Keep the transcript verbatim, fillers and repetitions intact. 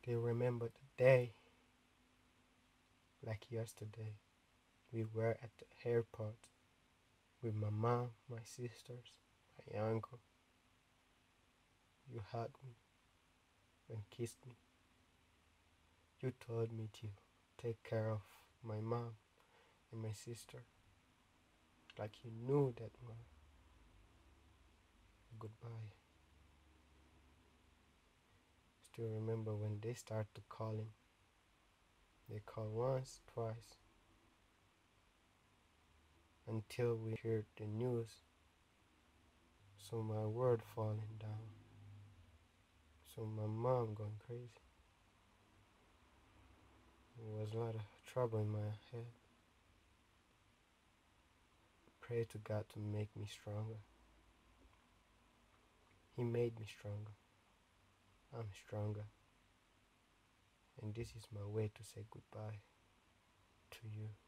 still remember the day like yesterday. We were at the airport with my mom, my sisters, my uncle. You hugged me and kissed me. You told me to take care of my mom and my sister, like you knew that was a goodbye. Still remember when they started calling. They called once, twice, until we heard the news. So my world falling down. So my mom going crazy. There was a lot of trouble in my head. Pray to God to make me stronger. He made me stronger. I'm stronger. And this is my way to say goodbye to you.